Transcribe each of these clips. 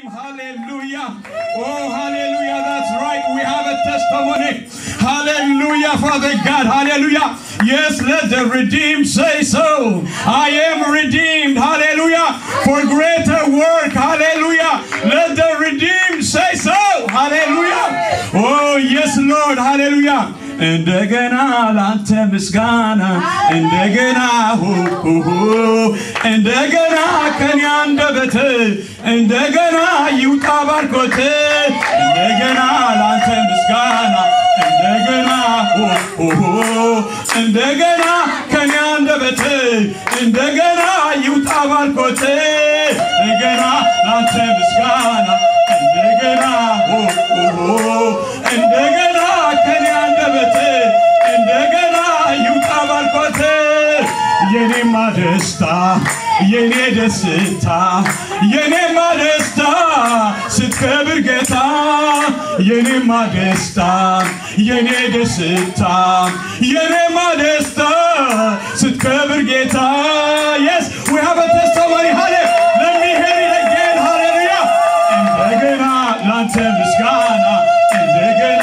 name. Hallelujah. Oh, hallelujah. That's right. We have a testimony. Hallelujah, Father God. Hallelujah. Yes, let the redeemed say so. I am redeemed. Hallelujah. For greater work. Hallelujah. Let the redeemed say so. Hallelujah. Oh, yes, Lord. Hallelujah. እንደገና ላንተ ምስጋና እንደገና እንደገና ከኔ አንደበት እንደገና ይውጣ ባርኮት እንደገና ላንተ ምስጋና እንደገና እንደገና ከኔ አንደበት እንደገና ይውጣ ባርኮት እንደገና ላንተ ምስጋና እንደገና እንደገና ከኔ አንደበት እንደገና ይውጣ ባርኮት የኔማ ደስታ የኔ ደስታ የኔማ ደስታ ስትከብር ጌታ የኔማ ደስታ የኔ ደስታ የኔማ ደስታ ስትከብር ጌታ yes we have a testimony hallelujah let me hear it again hallelujah እንደገና ላንተ ምስጋና እንደገና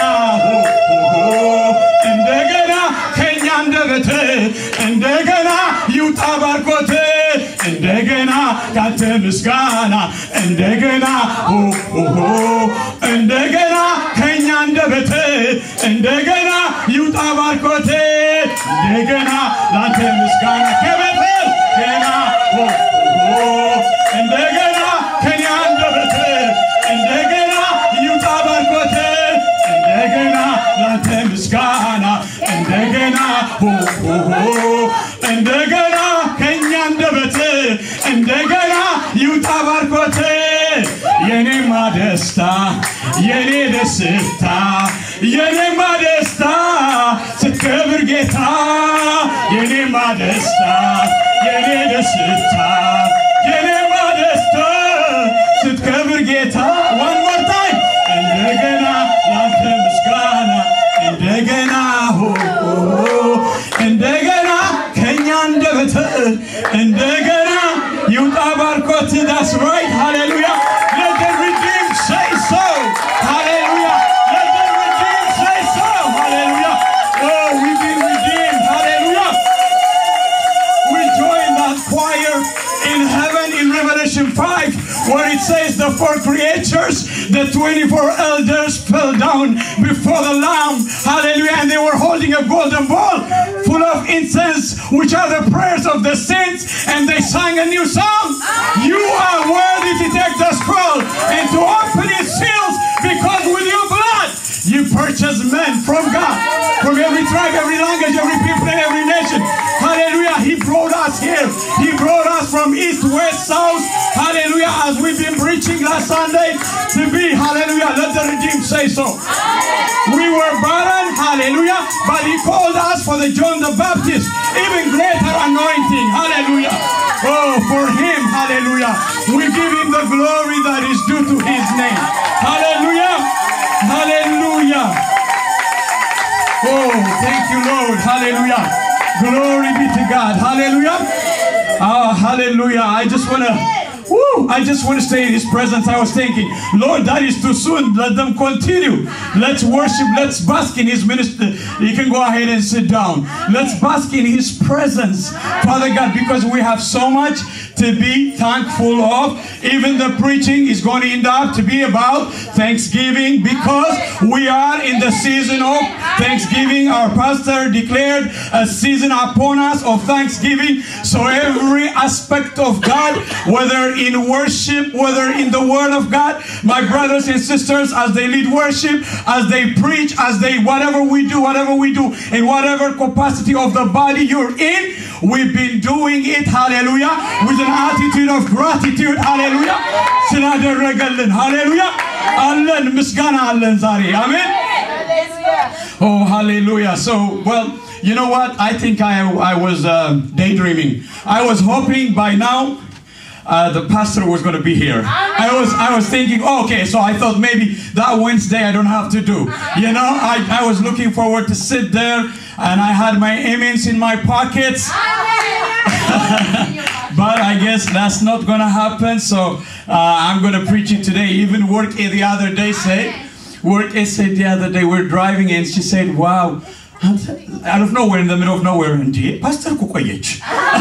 እንደገና ከኛ አንደበት እንደገና ይውጣ ባርኮት እንደገና ካንተ ምስጋና እንደገና እንደገና ከኛ አንደበት እንደገና ይውጣ ባርኮት እንደገና ላንተ ምስጋና ከበል ገና እንደገና ከኛ አንደበት እንደገና ይውጣ ባርኮት እንደገና ላንተ ምስጋና እንደገና እንደገና ከኛ አንደበት እንደገና ይውጣ ባርኮት የኔማ ደስታ የኔ ደስታ የኔማ ደስታ ስትከብር ጌታ የኔማ ደስታ የኔ ደስታ የኔማ ደስታ ስትከብር ጌታ one more time እንደገና ላንተ ምስጋና እንደገና እንደገና ከኛ አንደበት እንደገና ይውጣ ባርኮት that's right hallelujah let the redeemed say so hallelujah let the redeemed say so hallelujah oh we've been redeemed hallelujah we join that choir in heaven in Revelation 5 where it says the 4 creatures the 24 elders fell down before the Lamb hallelujah and they were holding a golden bowl full of incense which are the prayers of the saints and they sang a new song you are worthy to take the scroll and to open its seals because with your blood you purchased men from God from every tribe every language every people and every nation hallelujah he brought us here he brought us from east west south hallelujah as we've been preaching last Sunday to be hallelujah let the redeemed say so we were barren hallelujah but he called us for the John the Baptist even greater anointing hallelujah oh for him hallelujah we give him the glory that is due to his name hallelujah hallelujah oh thank you Lord hallelujah glory be to God hallelujah hallelujah I just want to stay in his presence. I was thinking, Lord, that is too soon. Let them continue. Let's worship. Let's bask in his ministry. You can go ahead and sit down. Let's bask in his presence, Father God, because we have so much to be thankful of. Even the preaching is going to end up to be about Thanksgiving because we are in the season of Thanksgiving. Our pastor declared a season upon us of Thanksgiving. So every aspect of God, whether in worship, whether in the word of God, my brothers and sisters, as they lead worship, as they preach, as they whatever we do in whatever capacity of the body you're in, we've been doing it hallelujah with an attitude of gratitude hallelujah ስላደረገልን hallelujah አለን ምስጋና አለን ዛሬ amen oh hallelujah so well you know what I think I was daydreaming I was hoping by now the pastor was going to be here. I was thinking, okay, so I thought maybe that Wednesday I don't have to do. You know, I was looking forward to sit there and I had my amens in my pockets. But I guess that's not going to happen. So I'm going to preach it today. Even Work the other day said, we're driving and she said, wow, out of nowhere, in the middle of nowhere, Pastor Kukoyech.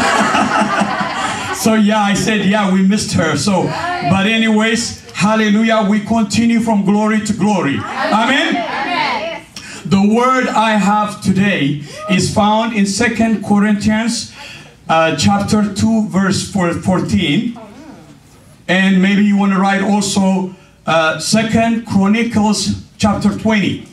So yeah, I said, yeah, we missed her. So, but anyways, hallelujah, we continue from glory to glory. Amen. The word I have today is found in 2 Corinthians chapter 2 verse 14. And maybe you want to write also 2 Chronicles chapter 20.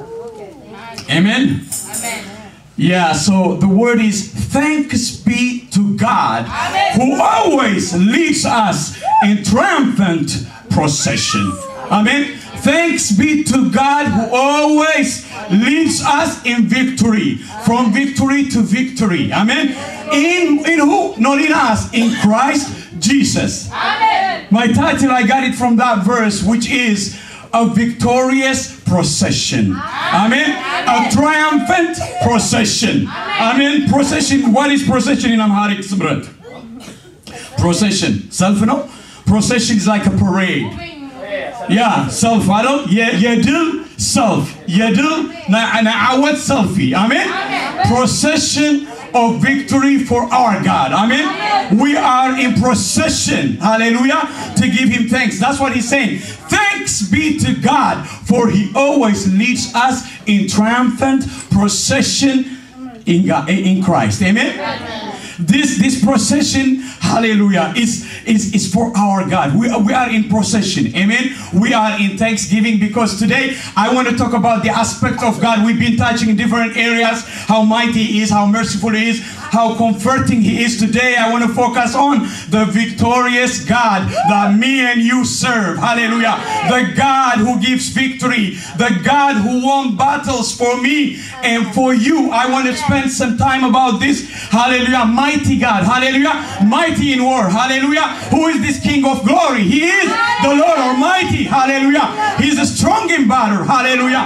Amen. Yeah, so the word is, thanks be to God, who always leads us in triumphant procession. Amen. Thanks be to God who always leads us in victory, from victory to victory. Amen. In who? Not in us, in Christ Jesus. Amen. My title, I got it from that verse, which is a victorious procession. Amen. A triumphant procession. Amen. Procession. What is procession in Amharic? Procession. Self, no? Procession is like a parade. Yeah, self. I don't. Yedil self. Yedil na'awat selfie. Amen. Procession of victory for our God. Amen. We are in procession. Hallelujah. To give him thanks. That's what he's saying. Thanks be to God, for he always leads us in triumphant procession in Christ. Amen. This procession, hallelujah, is for our God. We are in procession. Amen. We are in thanksgiving, because today I want to talk about the aspect of God. We've been touching in different areas, how mighty he is, how merciful he is, how comforting he is. Today I want to focus on the victorious God that me and you serve. Hallelujah. The God who gives victory, the God who won battles for me and for you. I want to spend some time about this. Hallelujah. Mighty God. Hallelujah. Mighty in war. Hallelujah. Who is this King of glory? He is the Lord Almighty. Hallelujah. He is strong in battle. Hallelujah.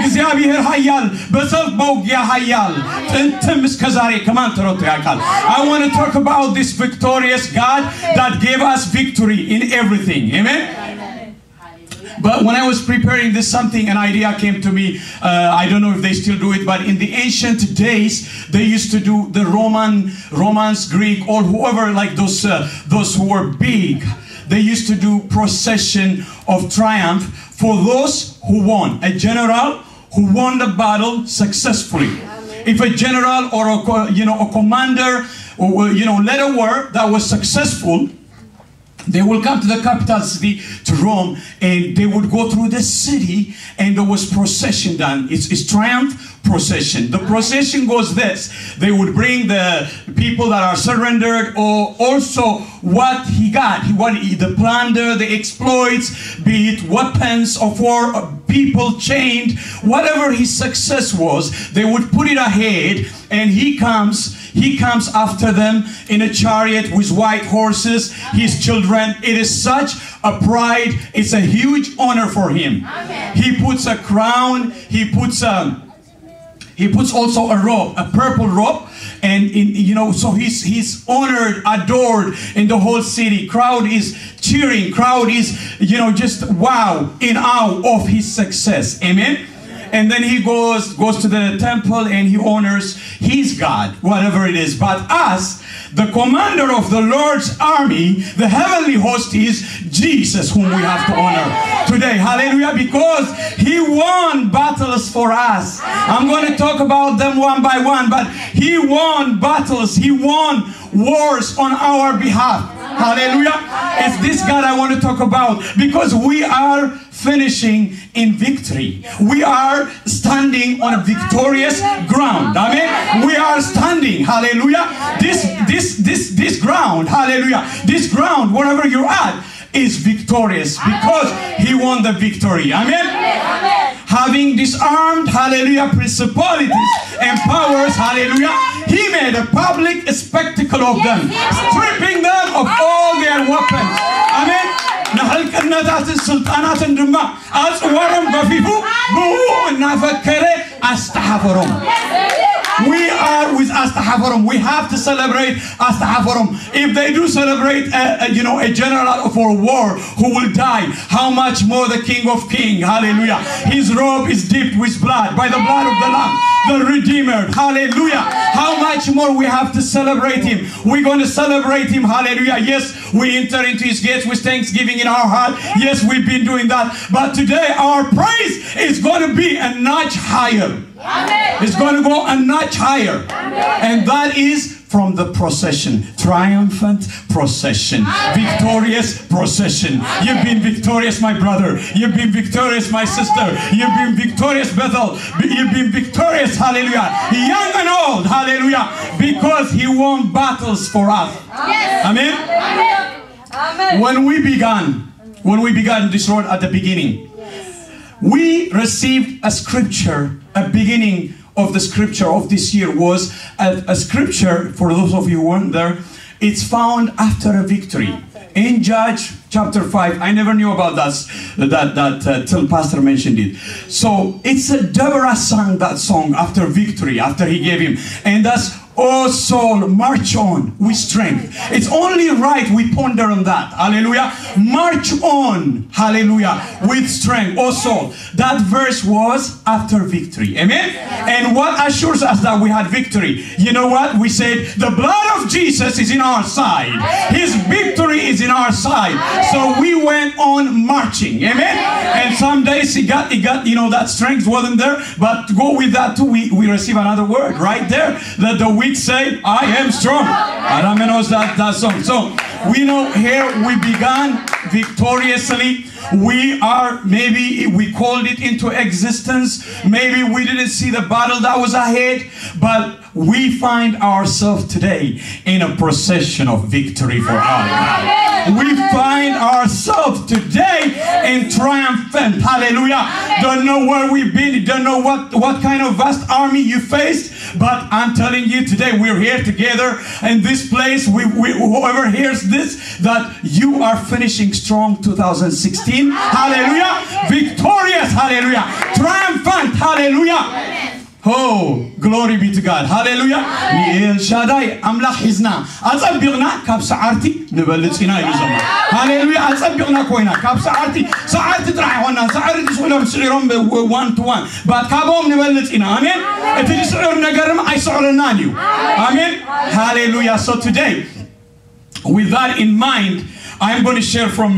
I want to talk about this victorious God that gave us victory in everything. Amen. But when I was preparing this, an idea came to me. I don't know if they still do it, but in the ancient days, they used to do the Romans, Greek, or whoever, like those who were big. They used to do procession of triumph for those who won. A general who won the battle successfully. If a general or a commander or led a war that was successful, they will come to the capital city, to Rome, and they would go through the city, and there was procession done. It's triumph procession. The procession goes this. They would bring the people that are surrendered, or also what he got. The plunder, the exploits, be it weapons of war, people chained, whatever his success was, they would put it ahead, and he comes after them in a chariot with white horses, his children. It is such a pride. It's a huge honor for him. Amen. He puts a crown. He puts also a robe, a purple robe, and so he's honored, adored in the whole city. Crowd is cheering. Crowd is just wow, in awe of his success. Amen. And then he goes to the temple and he honors his God, whatever it is. But us, the commander of the Lord's army, the heavenly host, is Jesus, whom we have to honor today. Hallelujah. Because he won battles for us. I'm going to talk about them one by one, but he won battles. He won wars on our behalf. Hallelujah. It's this God I want to talk about, because we are finishing in victory. We are standing on a victorious ground. Amen. We are standing. Hallelujah. This ground. Hallelujah. This ground, wherever you're at, is victorious, because he won the victory. Amen. Having disarmed, hallelujah, principalities and powers, hallelujah, he made a public spectacle of them, stripping them of all their weapons. Amen. We are with Astaghfirum. We have to celebrate Astaghfirum. If they do celebrate, a general for war who will die, how much more the King of Kings? Hallelujah. His robe is dipped with blood, by the blood of the Lamb, the Redeemer. Hallelujah. How much more we have to celebrate Him. We're going to celebrate Him. Hallelujah. Yes, we enter into His gates with thanksgiving in our heart. Yes, we've been doing that. But today our praise is going to be a notch higher. Amen. It's going to go a notch higher. Amen. And that is from the procession. Triumphant procession. Amen. Victorious procession. Amen. You've been victorious, my brother. You've been victorious, my sister. You've been victorious, Bethel. You've been victorious, hallelujah. Young and old, hallelujah. Because He won battles for us. Yes. Amen. Amen. Amen. When we began this road at the beginning, we received a scripture. A beginning of the scripture of this year was a scripture, for those of you who weren't there, it's found after a victory. In Judges chapter 5, I never knew about that till Pastor mentioned it. So it's a Deborah sang that song after victory, after he gave him. And that's, "Oh soul, march on with strength." It's only right we ponder on that. Hallelujah. March on, hallelujah, with strength. Oh soul. That verse was after victory. Amen. And what assures us that we had victory? You know what? We said the blood of Jesus is in our side. His victory is in our side. So we went on marching. Amen. And some days he got that strength wasn't there. But to go with that too, we receive another word right there. That the weak say, "I am strong." Adam knows that song. So we know here we began victoriously. Maybe we called it into existence. Maybe we didn't see the battle that was ahead, but we find ourselves today in a procession of victory for our God. We find ourselves today in triumphant. Hallelujah. Don't know where we've been. Don't know what kind of vast army you faced. But I'm telling you today, we're here together in this place. Whoever hears this, that you are finishing strong 2016. Hallelujah. Victorious. Hallelujah. Triumphant. Hallelujah. Oh, glory be to God. Hallelujah. El Shaddai أملاح حزنا أصبغنا كاب سعرتي نبلتنا يلزمنا. Hallelujah. أصبغنا كوينا كاب سعرتي ترى وانا سعرتي سولهم سعرهم 1 to 1. But كابهم نبلتنا. Amen. إتلي سعر نجرم أي سعر نانيو. Amen. Hallelujah. So today, with that in mind, I'm going to share from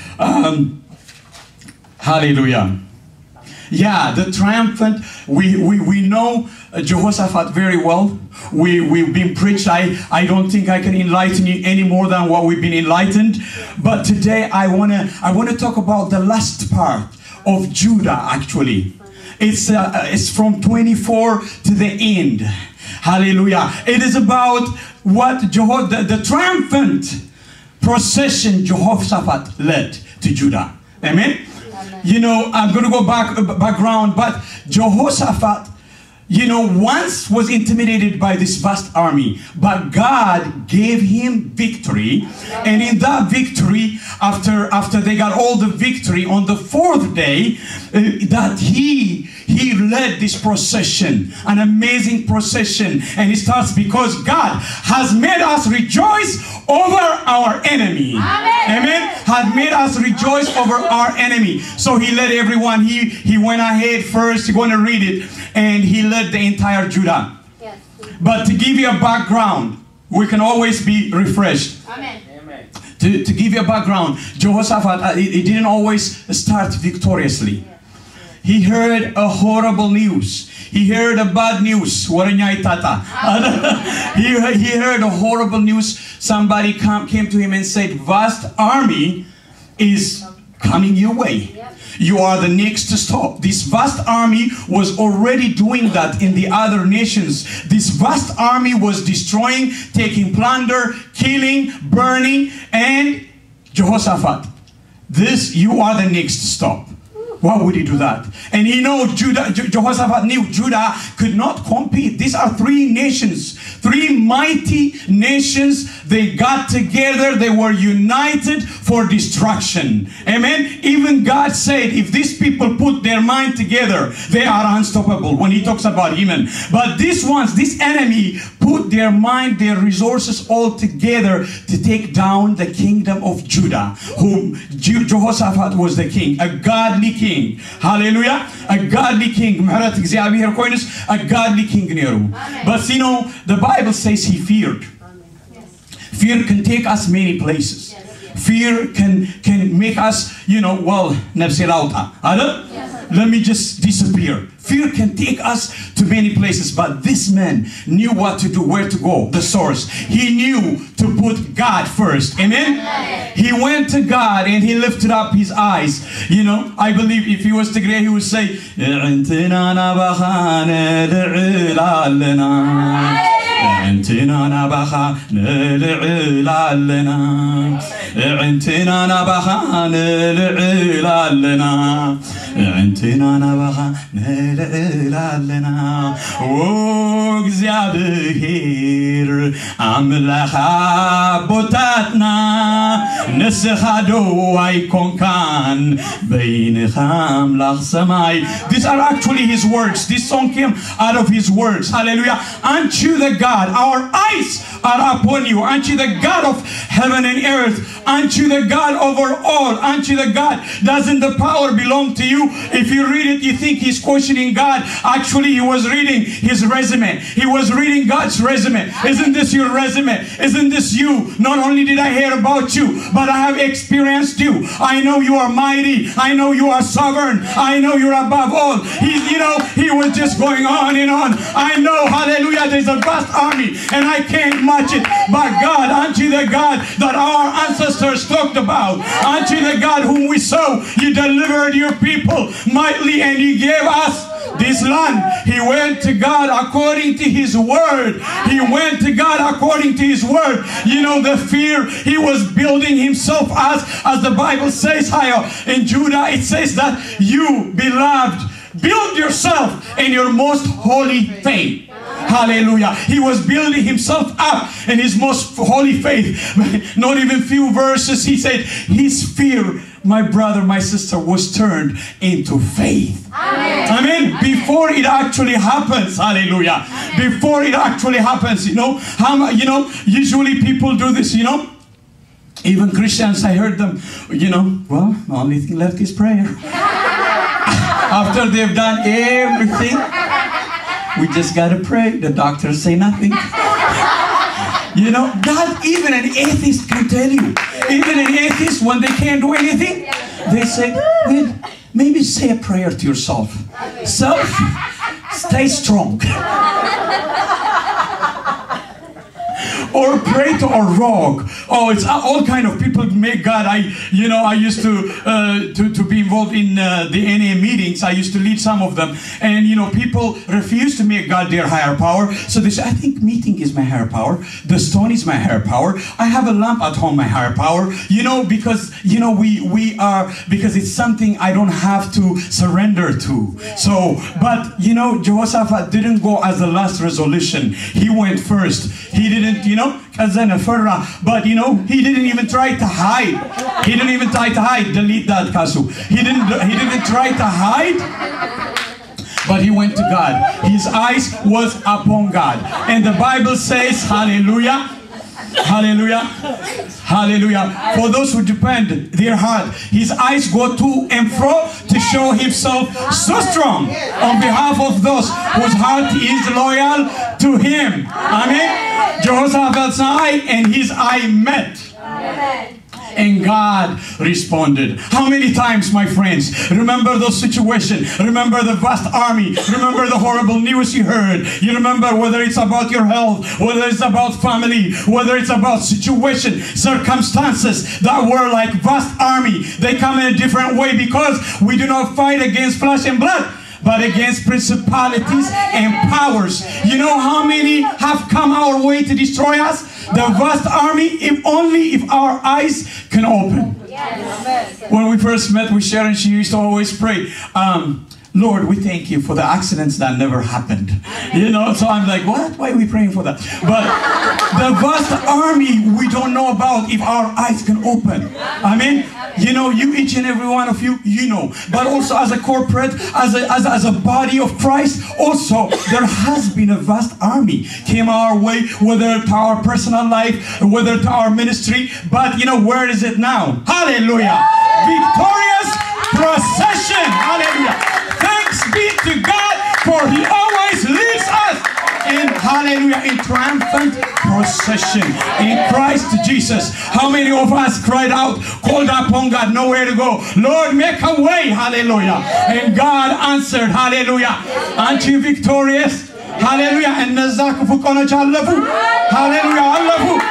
Hallelujah. Yeah, the triumphant, we know Jehoshaphat very well. We've been preached. I don't think I can enlighten you any more than what we've been enlightened. But today I wanna talk about the last part of Judah actually. It's from 24 to the end. Hallelujah. It is about what the triumphant procession Jehoshaphat led to Judah. Amen. You know, I'm going to go background, but Jehoshaphat, once was intimidated by this vast army, but God gave him victory. And in that victory, after they got all the victory on the 4th day, that he led this procession, an amazing procession. And it starts because God has made us rejoice over our enemy. Amen. Amen. Had made us rejoice over our enemy. So he led everyone. He went ahead first. You're going to read it. And he led the entire Judah. Yes. But to give you a background, we can always be refreshed. Amen. To give you a background, Jehoshaphat, he didn't always start victoriously. He heard a horrible news. He heard a bad news. He heard a horrible news. Somebody came to him and said, "Vast army is coming your way. You are the next to stop." This vast army was already doing that in the other nations. This vast army was destroying, taking plunder, killing, burning, and Jehoshaphat, you are the next to stop. Why would he do that? And he knows Jehoshaphat knew Judah could not compete. These are three nations, three mighty nations. They got together. They were united for destruction. Amen. Even God said, if these people put their mind together, they are unstoppable when he talks about Haman. But these ones, this enemy, put their mind, their resources all together to take down the kingdom of Judah, whom Jehoshaphat was the king, a godly king. Hallelujah. A godly king. A godly king. But you know, the Bible says he feared. Fear can take us many places. Fear can make us, you know, well, let me just disappear. Fear can take us to many places, but this man knew what to do, where to go, the source. He knew to put God first. Amen? He went to God and he lifted up his eyes. You know, I believe if he was to grade, he would say, انتنا نبخا نلعلنا انتنا نبخا نلعلنا انتنا نبخا نلعلنا وእግዚአብሔር አምላኽ አቦታትና ንስኻ ዶ ኣይኮንካን በይንኻ አምላኽ ሰማይ. These are actually his words. This song came out of his words. Hallelujah. Aren't you the God? Our eyes are upon you. Aren't you the God of heaven and earth? Aren't you the God over all? Aren't you the God? Doesn't the power belong to you? If you read it, you think he's questioning God. Actually, he was reading his resume. He was reading God's resume. Isn't this your resume? Isn't this you? Not only did I hear about you, but I have experienced you. I know you are mighty. I know you are sovereign. I know you're above all. He was just going on and on. I know, hallelujah, there's a vast army and I can't match it. But God, aren't you the God that our ancestors talked about? Aren't you the God whom we saw? You delivered your people mightily and you gave us this land. He went to God according to his word. He went to God according to his word. You know, the fear he was building himself as the Bible says in Judah, it says that you, beloved, build yourself in your most holy faith. Hallelujah. He was building himself up in his most holy faith. Not even few verses. He said his fear, my brother, my sister, was turned into faith. Amen. Amen. Before it actually happens. Hallelujah. Amen. Before it actually happens, usually people do this, even Christians, I heard them, well, the only thing left is prayer. After they've done everything, we just got to pray. The doctors say nothing. God, even an atheist can tell you. Even an atheist, when they can't do anything, they say, well, maybe say a prayer to yourself. Self, stay strong. Or pray to a rock. Oh, it's all kind of people make God. I used to be involved in the NA meetings. I used to lead some of them, and people refuse to make God their higher power. So they say, I think meeting is my higher power. The stone is my higher power. I have a lamp at home, my higher power. Because because it's something I don't have to surrender to. So, but Jehoshaphat didn't go as the last resolution. He went first. He didn't, but he didn't even try to hide. He didn't even try to hide. Delete that, Kasu. He didn't try to hide. But he went to God. His eyes was upon God. And the Bible says, hallelujah, hallelujah, hallelujah. For those who depend their heart, his eyes go to and fro to show himself so strong on behalf of those whose heart is loyal to him. Amen. Jehoshaphat's eye and his eye met. Amen. And God responded. How many times, my friends, remember those situations? Remember the vast army. Remember the horrible news you heard. You remember whether it's about your health, whether it's about family, whether it's about situation, circumstances that were like vast army. They come in a different way because we do not fight against flesh and blood, but against principalities and powers. You know how many have come our way to destroy us? The vast army, if our eyes can open. When we first met with Sharon, she used to always pray, Lord, we thank you for the accidents that never happened. You know, so I'm like, what? Why are we praying for that? But the vast army we don't know about if our eyes can open. I mean, you know, you, each and every one of you, you know. But also as a corporate, as a body of Christ, also there has been a vast army came our way, whether to our personal life, whether to our ministry. But you know, where is it now? Hallelujah! Victorious procession. Hallelujah! Thanks be to God, for He always leads us in, hallelujah, in triumphant procession in Christ Jesus. How many of us cried out, called upon God, nowhere to go? Lord, make a way, hallelujah. And God answered, hallelujah. Aren't you victorious? Hallelujah. And hallelujah.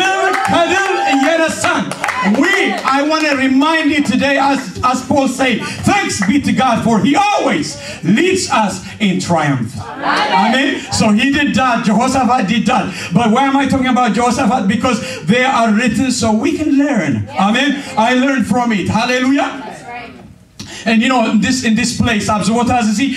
I want to remind you today, as Paul said, thanks be to God, for He always leads us in triumph. Amen. So He did that. Jehoshaphat did that. But why am I talking about Jehoshaphat? Because they are written so we can learn. Amen. I learned from it. Hallelujah. And you know, in this place, we love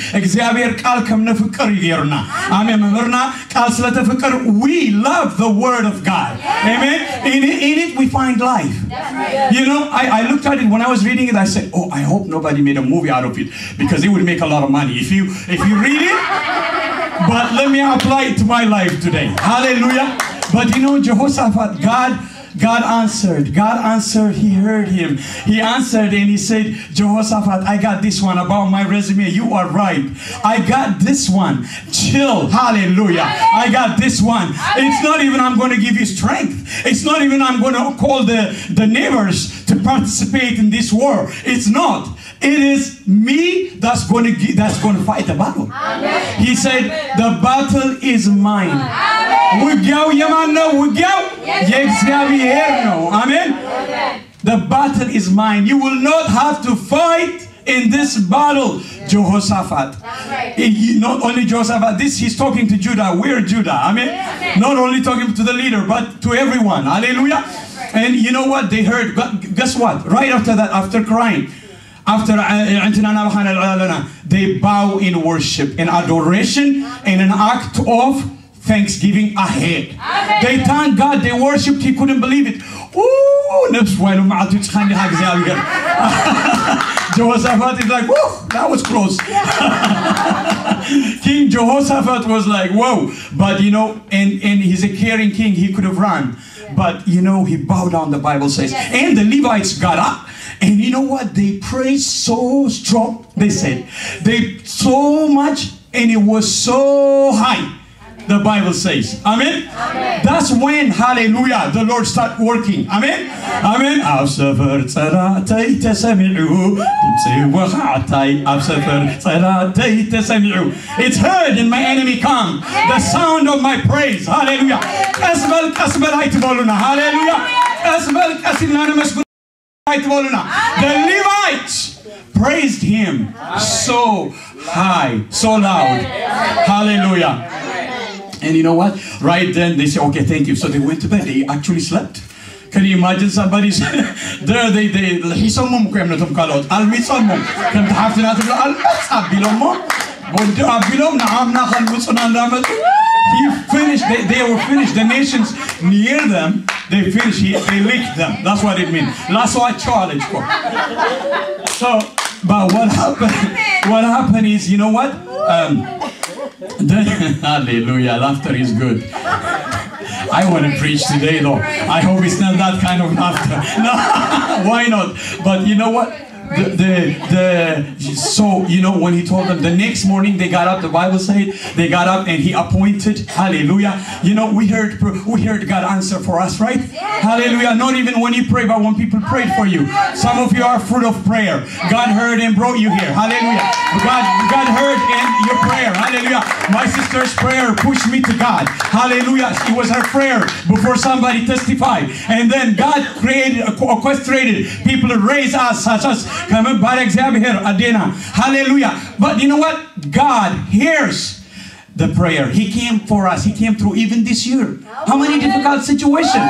the Word of God. Amen. In it we find life. You know, I looked at it when I was reading it. I said, oh, I hope nobody made a movie out of it, because it would make a lot of money if you read it. But let me apply it to my life today. Hallelujah. But you know, Jehoshaphat, God answered. God answered. He heard him. He answered and he said, Jehoshaphat, I got this one about my resume. You are right. I got this one. Chill. Hallelujah. I got this one. It's not even I'm going to give you strength. It's not even I'm going to call the neighbors to participate in this war. It's not. It is me that's going to fight the battle. Amen. He said, the battle is mine. Amen. The battle is mine. You will not have to fight in this battle, Jehoshaphat. Not only Jehoshaphat, he's talking to Judah. We're Judah. Amen. Not only talking to the leader, but to everyone. Hallelujah. And you know what? They heard. Guess what? Right after that, after crying, they bow in worship, in adoration, in an act of thanksgiving ahead. Amen. They thanked God, they worshipped, he couldn't believe it. Jehoshaphat is like, whoa, that was close. King Jehoshaphat was like, whoa. But you know, and he's a caring king, he could have run. But you know, he bowed down, the Bible says. And the Levites got up. And you know what? They praised so strong. They said, so much, and it was so high. The Bible says. Amen? Amen. That's when, hallelujah, the Lord start working. Amen? Amen. It's heard in my enemy camp. The sound of my praise. Hallelujah. Hallelujah. The Levites praised him so high, so loud. Hallelujah. And you know what? Right then they say, okay, thank you. So they went to bed. They actually slept. Can you imagine somebody's there? He finished. They were finished. The nations near them, they finished. They licked them. That's what it means. That's what challenge for. So, but what happened? What happened is, you know what? Hallelujah, laughter is good. I want to preach today though. I hope it's not that kind of laughter. No, why not? But you know what? So you know, when he told them, the next morning they got up, the Bible said they got up and he appointed, hallelujah. You know, we heard God answer for us, right? Hallelujah. Not even when you pray, but when people prayed for you. Some of you are fruit of prayer. God heard and brought you here. Hallelujah. God heard and your prayer. Hallelujah. My sister's prayer pushed me to God. Hallelujah. It was her prayer before somebody testified. And then God orchestrated people to raise us, such as hallelujah. But you know what? God hears the prayer. He came for us. He came through even this year. How many difficult situations?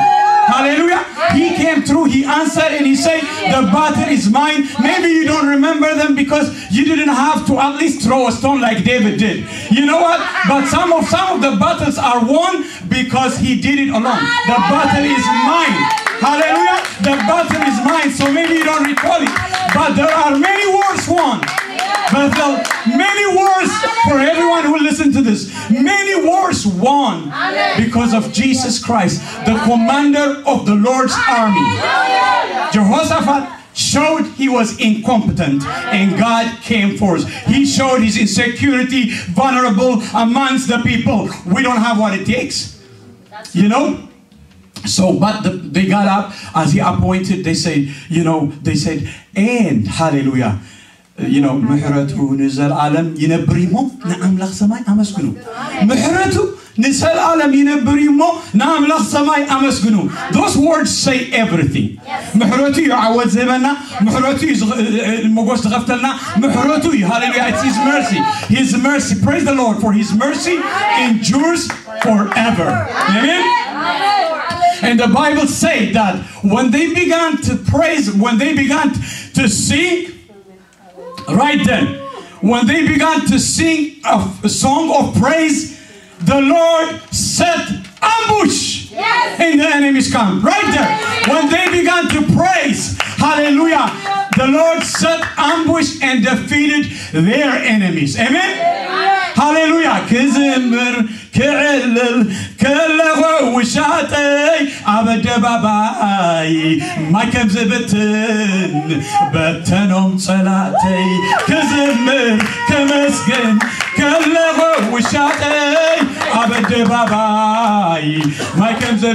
Hallelujah. He came through, he answered, and he said, the battle is mine. Maybe you don't remember them because you didn't have to at least throw a stone like David did. You know what? But some of the battles are won because he did it alone. The battle is mine. Hallelujah. The battle is mine. So maybe you don't recall it. But there are many wars won. Bethel, many wars for everyone who listens to this. Many wars won because of Jesus Christ, the commander of the Lord's army. Jehoshaphat showed he was incompetent and God came forth. He showed his insecurity, vulnerable amongst the people. We don't have what it takes. You know? So, but they got up as he appointed. They said, you know, they said, and hallelujah. You know, ምሕረቱ ንዘለዓለም ይነብር እሞ ንአምላኽ ሰማይ አመስግኑ ምሕረቱ ንዘለዓለም ይነብር እሞ ንአምላኽ ሰማይ አመስግኑ. Those words say everything. ምሕረቱ ይዓወት ዘበና ምሕረቱ ሞገስ ተኸፍተልና ምሕረቱ hallelujah, it's his mercy. His mercy, praise the Lord, for his mercy endures forever. Amen. And the Bible says that when they began to praise, when they began to sing, right then, when they began to sing a song of praise, the Lord set ambush and the enemies come. Right there, when they began to praise, hallelujah, the Lord set ambush and defeated their enemies. Amen? Hallelujah. كزمر كعلل كله وشاتي عبد باباي ما كبزبتن بتنهم صلاتي كزمر كمسكن كله وشاتي عبد باباي ما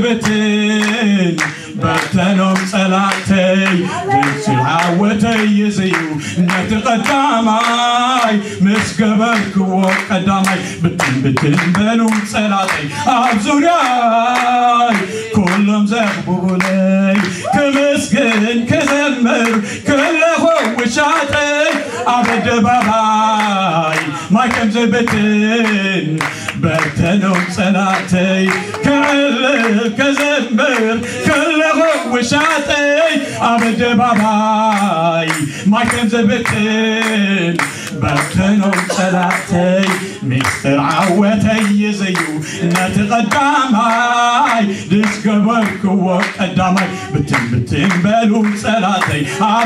كبزبتن بتنهم صلاتي بتعوتي يزيو نتقدامي مسكبك وقدامي بتن بنو صلاتي أبزوري كلهم زخبوا لي كمسكن كزمر كله وشاتي عبد باباي ما كم زبتن بتنهم صلاتي كله كزمر كله وشاتي عبد باباي ما كم زبتن بتنهم صلاتي مستر عوتي يزيو نتقدامي دسكبرك وقدامي بتن بلو صلاتي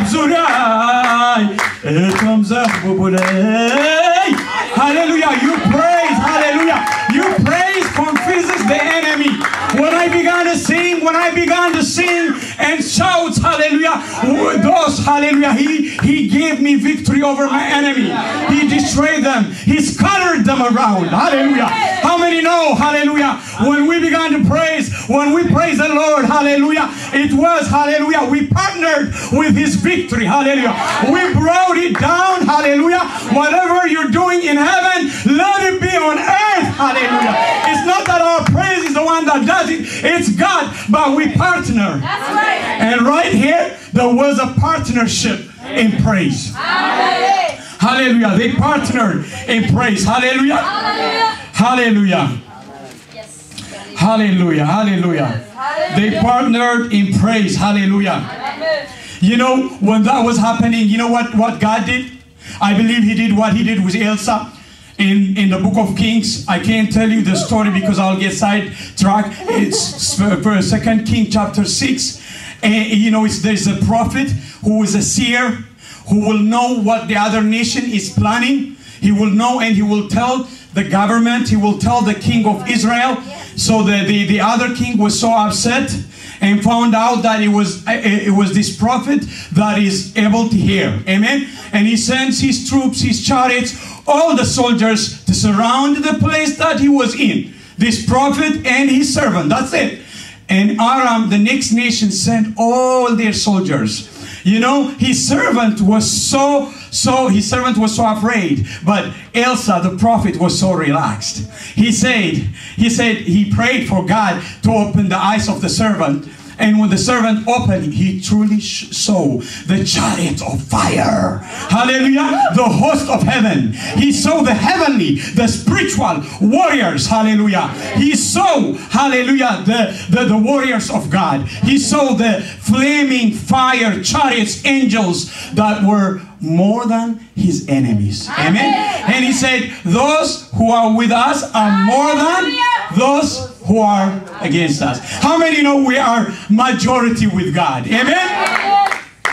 عبزوراي اتم زخبوا لي. Hallelujah, you praise, hallelujah, you praise confuses the enemy. When I began to sing and shout, hallelujah, those, hallelujah, he gave me victory over my enemy. He destroyed them. He scattered them around. Hallelujah. How many know, hallelujah, when we began to praise, when we praise the Lord, hallelujah, it was, hallelujah, we partnered with his victory. Hallelujah. We brought it down. Hallelujah. Whatever you're doing in heaven, let it be on earth. Hallelujah. It's not that our praise is the one that does it. It's God, but we partner. That's right. And right here, there was a partnership in praise. Hallelujah. Hallelujah. They partnered in praise. Hallelujah. Hallelujah. Yes. Hallelujah. Hallelujah. They partnered in praise. Hallelujah. You know, when that was happening, you know what God did? I believe he did what he did with Elsa. In the book of Kings, I can't tell you the story because I'll get sidetracked. It's for 2 Kings chapter 6. And you know, there's a prophet who is a seer who will know what the other nation is planning. He will know and he will tell the government, he will tell the king of Israel. So the other king was so upset and found out that it was this prophet that is able to hear. Amen. And he sends his troops, his chariots, all the soldiers to surround the place that he was in. This prophet and his servant. That's it. And Aram, the next nation, sent all their soldiers. You know, his servant was so afraid, but Elsa, the prophet, was so relaxed. He prayed for God to open the eyes of the servant, And when the servant opened, he truly saw the chariot of fire. Hallelujah. The host of heaven. He saw the heavenly, the spiritual warriors. Hallelujah. He saw, hallelujah, the warriors of God. He saw the flaming fire chariots, angels that were more than his enemies. Amen. And he said, those who are with us are more than those who are against us. How many know we are majority with God? Amen.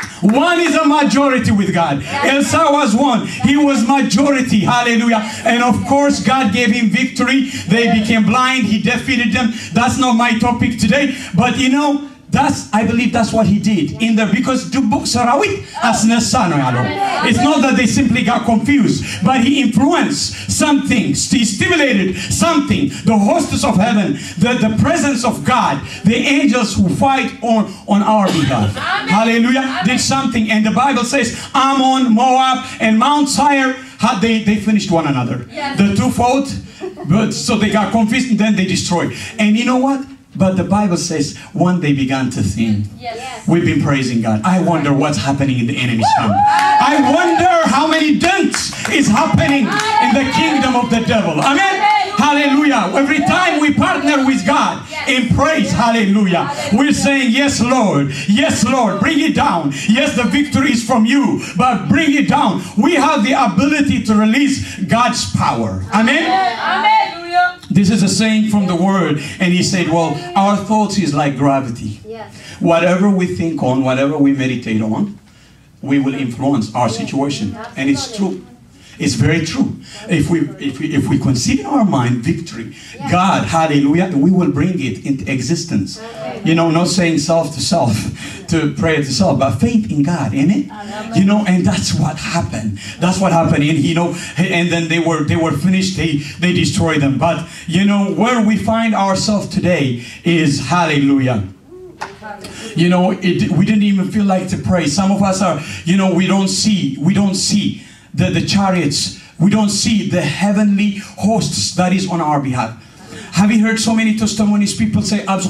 One is a majority with God. Elsa was one. He was majority. Hallelujah. And of course, God gave him victory. They became blind. He defeated them. That's not my topic today. But you know, I believe that's what he did in there, because Dubuk Sarawit asnasa no yalo. It's not that they simply got confused, but he influenced something. He stimulated something. The hosts of heaven, the presence of God, the angels who fight on our behalf. Hallelujah. Did something. And the Bible says Ammon, Moab, and Mount Seir, they finished one another. The two fought, but so they got confused and then they destroyed. And you know what? But the Bible says when they began to sin, we've been praising God. I wonder what's happening in the enemy's camp. I wonder how many dents is happening in the kingdom of the devil. Amen. Hallelujah. Every time we partner with God in praise, hallelujah, we're saying, yes, Lord. Yes, Lord. Bring it down. Yes, the victory is from you, but bring it down. We have the ability to release God's power. Amen. Amen. This is a saying from the word, and he said, well, our thoughts is like gravity. Whatever we think on, whatever we meditate on, we will influence our situation. And it's true. It's very true. If we conceive in our mind victory, God, hallelujah, we will bring it into existence. You know, not saying self to self, to pray to self, but faith in God, amen? You know, and that's what happened. That's what happened. And you know, and then they were finished. They destroyed them. But you know, where we find ourselves today is hallelujah. You know, we didn't even feel like to pray. Some of us are, you know, we don't see the chariots. We don't see the heavenly hosts that is on our behalf. Have you heard so many testimonies? People say, okay,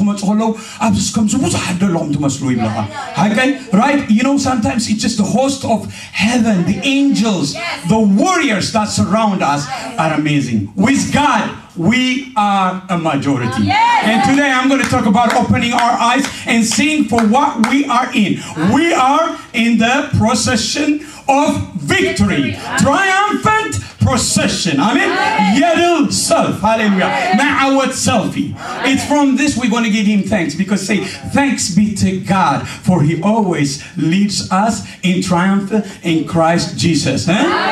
right? You know, sometimes it's just the host of heaven, the angels, the warriors that surround us are amazing. With God, we are a majority. And today I'm going to talk about opening our eyes and seeing for what we are in. We are in the procession of victory. Triumphant procession. Amen. Yadil self. Hallelujah. Ma'awat selfie. It's from this we're going to give him thanks, because say thanks be to God, for he always leads us in triumph in Christ Jesus.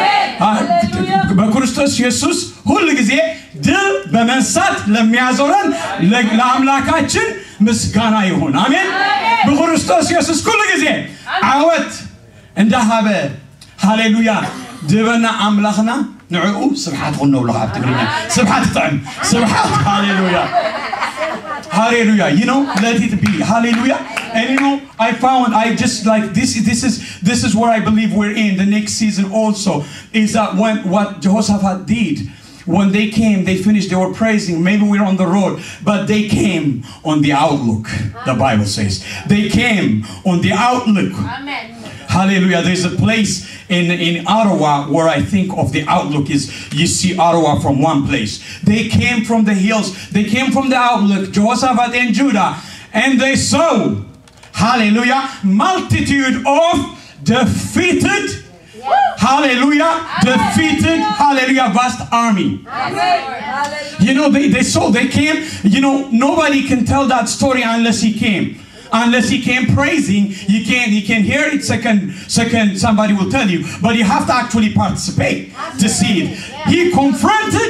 በክርስቶስ ኢየሱስ ሁሉ ጊዜ ድል በመንሳት ለሚያዞረን ለአምላካችን ምስጋና ይሁን። አሜን። በክርስቶስ ኢየሱስ ሁሉ ጊዜ ዓወት እንደሃበ ሃሌሉያ ድበና አምላኽና ንዕኡ ስብሐት ኹነውሎ ኣብ ትግርኛ ስብሐት ጥዕም ስብሐት ሃሌሉያ hallelujah. You know, let it be. Hallelujah. And you know, I just like this is where I believe we're in the next season also, is that what Jehoshaphat did. When they came, they finished, they were praising. Maybe we're on the road, but they came on the outlook, the Bible says. They came on the outlook. Amen. Hallelujah. There's a place in Ottawa where I think of the outlook is, you see Ottawa from one place. They came from the hills. They came from the outlook, Jehoshaphat and Judah. And they saw, hallelujah, multitude of defeated, hallelujah, defeated, hallelujah, vast army. You know, they came, you know, nobody can tell that story unless he came. Unless he came praising, you can hear it second somebody will tell you, but you have to actually participate to see it. He confronted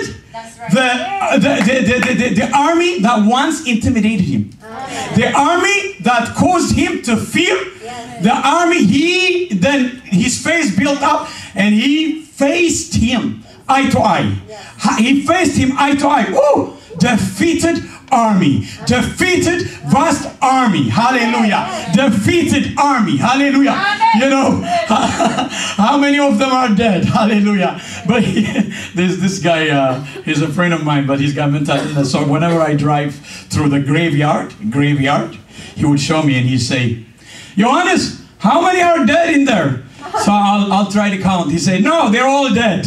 the army that once intimidated him, the army that caused him to fear, the army then his face built up and he faced him eye to eye. He faced him eye to eye. Woo! Defeated army, defeated vast army, hallelujah, defeated army, hallelujah. You know, how many of them are dead, hallelujah. But there's this guy, he's a friend of mine, but he's got mental illness, so whenever I drive through the graveyard, he would show me and he'd say, Johannes, how many are dead in there? So I'll try to count. He said, no, they're all dead.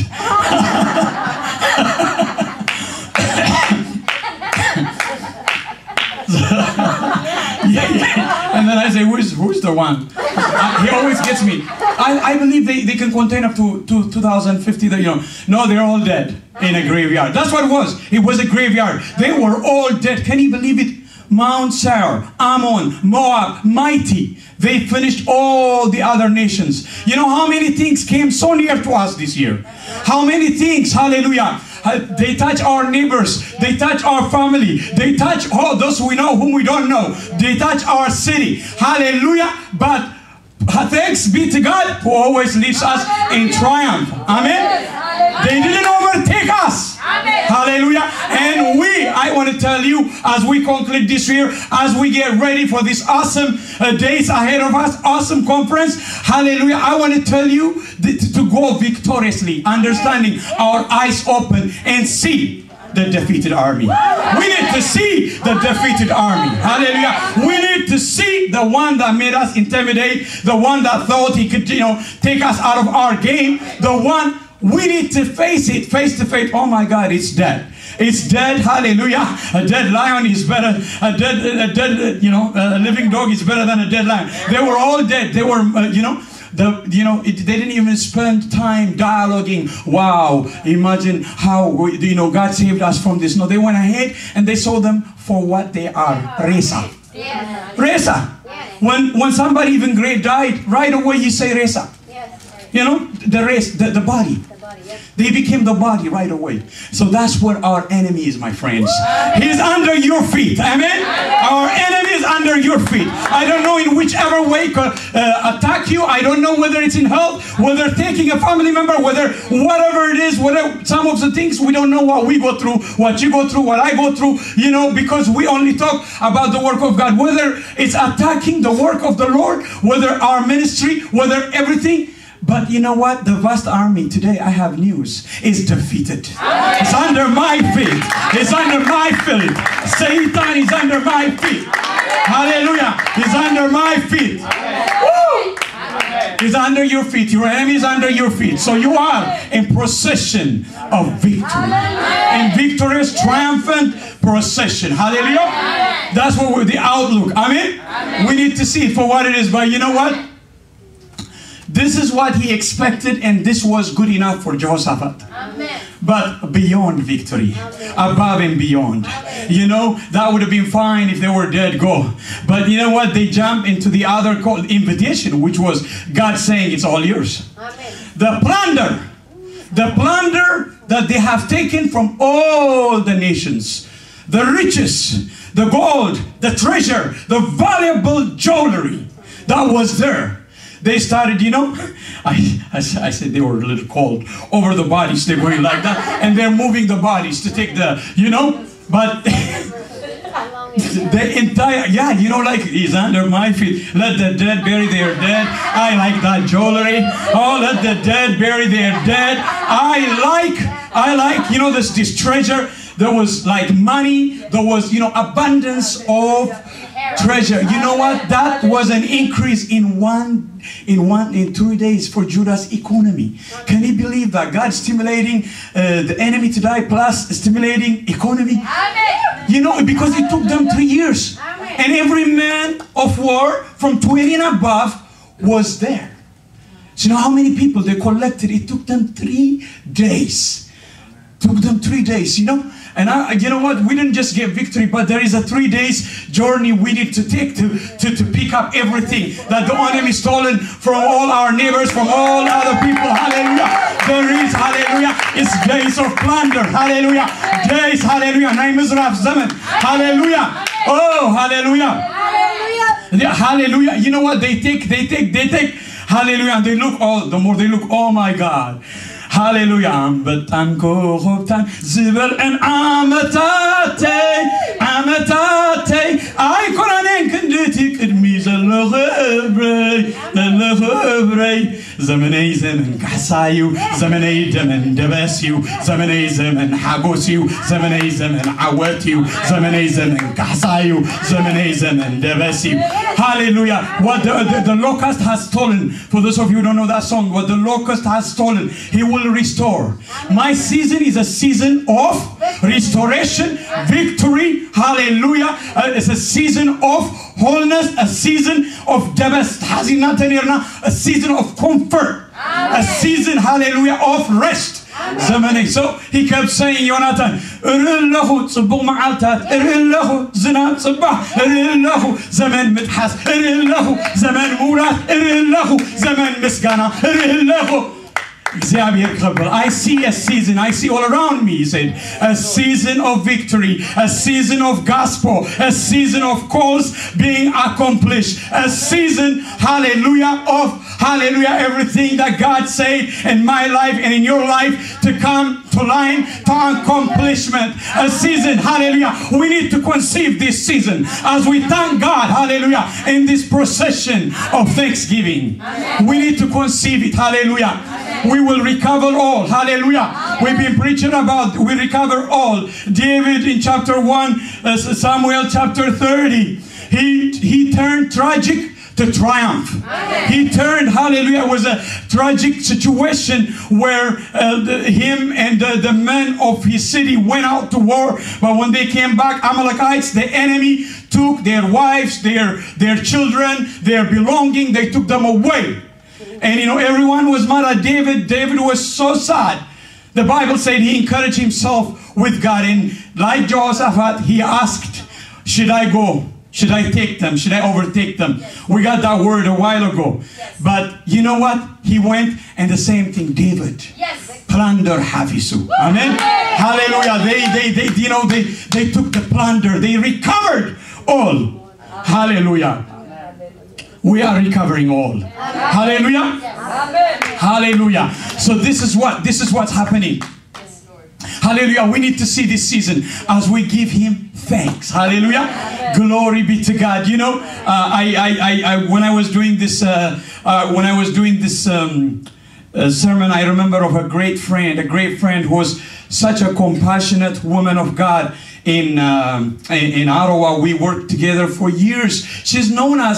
Yeah. And then I say, who's the one? He always gets me. I believe they can contain up to 2,050. No, they're all dead in a graveyard. That's what it was. It was a graveyard. They were all dead. Can you believe it? Mount Seir, Ammon, Moab, mighty. They finished all the other nations. You know how many things came so near to us this year? How many things, hallelujah. They touch our neighbors. They touch our family. They touch all those we know, whom we don't know. They touch our city. Hallelujah. But thanks be to God who always leads us in triumph. Amen. They didn't overtake us. Amen. Hallelujah. And I want to tell you, as we conclude this year, as we get ready for these awesome days ahead of us, awesome conference, hallelujah, I want to tell you to go victoriously, understanding our eyes open and see the defeated army. We need to see the defeated army. Hallelujah. We need to see the one that made us intimidate, the one that thought he could, take us out of our game, the one. We need to face it face to face. Oh my God, it's dead. It's dead. Hallelujah. A dead lion is better. A living dog is better than a dead lion. They were all dead. They were, they didn't even spend time dialoguing. Wow, imagine how, God saved us from this. No, they went ahead and they saw them for what they are. Resa. Resa. When somebody even great died, right away you say Resa. The body. They became the body right away. So that's what our enemy is, my friends. He's under your feet. Amen? Our enemy is under your feet. I don't know in whichever way could attack you. I don't know whether it's in health, whether taking a family member, whether whatever it is, some of the things we don't know what we go through, what you go through, what I go through, because we only talk about the work of God. Whether it's attacking the work of the Lord, whether our ministry, whether everything. But you know what? The vast army today, I have news, is defeated. It's under my feet. It's under my feet. Satan is under my feet. Hallelujah. He's under my feet. Woo! He's under your feet. Your enemy is under your feet. So you are in procession of victory. In victorious, triumphant procession. Hallelujah. That's what we're the outlook. Amen? We need to see it for what it is. But you know what? This is what he expected, and this was good enough for Jehoshaphat. Amen. But beyond victory, above and beyond. That would have been fine if they were dead, go. But you know what? They jumped into the other invitation, which was God saying, it's all yours. Amen. The plunder that they have taken from all the nations, the riches, the gold, the treasure, the valuable jewelry that was there. They started, I said they were a little cold over the bodies. They were like that. And they're moving the bodies to take the, but the entire, he's under my feet. Let the dead bury their dead. I like that jewelry. Oh, let the dead bury their dead. I like, this treasure. There was like money. There was, abundance of treasure. You know what? That was an increase in 3 days for Judah's economy. Can you believe that? God stimulating the enemy to die plus stimulating economy. Amen. Because it took them 3 years. Amen. And every man of war from 20 and above was there. So you know how many people they collected? It took them 3 days. Took them 3 days, And you know what? We didn't just get victory, but there is a 3 days journey we need to take to pick up everything that the enemy stolen from all our neighbors, from all other people. Hallelujah. There is, hallelujah, it's days of plunder. Hallelujah. Days, hallelujah. Hallelujah. Oh, hallelujah. Hallelujah. Hallelujah. You know what? They take, hallelujah. And they look, the more they look, oh my God. Hallelujah. Ambatan kohoptan ziver and amatate. Ay koranen kendetik edmi ዘመነይ ዘመን ካሳዩ ዘመነይ ደመን ደበስዩ ዘመነይ ዘመን ሓጎስዩ ዘመነይ ዘመን ዓወትዩ ዘመነይ ዘመን ካሳዩ ዘመነይ ዘመን ደበስዩ. Hallelujah. What the locust has stolen, for those of you who don't know that song, what the locust has stolen, he will restore. My season is a season of restoration, victory. Hallelujah. It's a season of wholeness, a season of devastation, a season of comfort, a season, hallelujah, of rest. So he kept saying, Jonathan, Irillahu tzubuk ma'altat, Irillahu zinat tzubah, Irillahu zaman midhas, Irillahu zaman murat, Irillahu zaman misgana, Irillahu. I see a season, I see all around me, he said, a season of victory, a season of gospel, a season of calls being accomplished, a season, hallelujah, of, hallelujah, everything that God said in my life and in your life to come to line, to accomplishment. A season, hallelujah. We need to conceive this season as we thank God, hallelujah, in this procession of thanksgiving. Amen. We need to conceive it, hallelujah. Amen. We will recover all, hallelujah. Amen. We've been preaching about we recover all. David in chapter 1, Samuel chapter 30, he turned tragic to triumph. Amen. He turned, hallelujah, it was a tragic situation where him and the men of his city went out to war, but when they came back, Amalekites, the enemy, took their wives, their children, their belonging, they took them away. And you know, everyone was mad at David. David was so sad. The Bible said he encouraged himself with God, and like Jehoshaphat, he asked, should I go? Should I take them? Should I overtake them? Yes. We got that word a while ago. Yes. But you know what? He went, and the same thing, David. Yes. Plunder havisu. Amen. Yes. Hallelujah. They took the plunder. They recovered all. Hallelujah. We are recovering all. Hallelujah. Yes. Hallelujah. So this is what's happening. Hallelujah. We need to see this season as we give him thanks. Hallelujah. Amen. Glory be to God. You know, when I was doing this sermon, I remember of a great friend who was such a compassionate woman of God in Ottawa. We worked together for years. She's known as